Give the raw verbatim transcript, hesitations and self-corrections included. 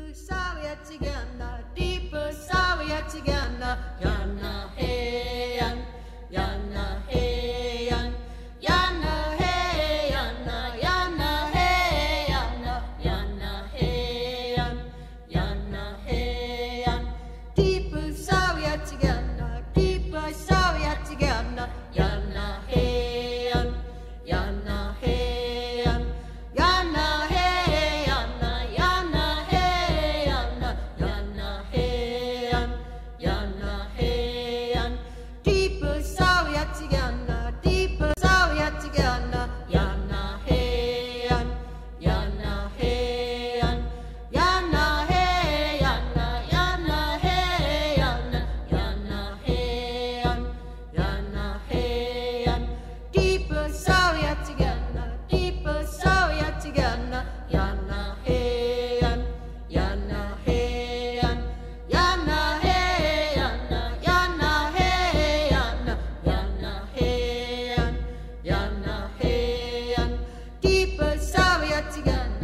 Soviet Uganda, deeper Soviet Uganda, Yana Heyan, Yana Heyan, Yana Heyan, Yana Heyan, Yana Heyan, Yana Heyan, deeper Soviet Uganda, deeper Soviet Uganda, Yana Heyan, Yana Heyan, Yana Heyan. Deeper Soviet Uganda, deeper Soviet Uganda, Yana Heyan, Yana Heyan, Yana Heyan, Yana Heyan, Yana Heyan, Yana Heyan, deeper Soviet Uganda, deeper Soviet Uganda, Yana Heyan, Yana Heyan, Yana Heyan. Yana Heyan, deeper Soviet Uganda.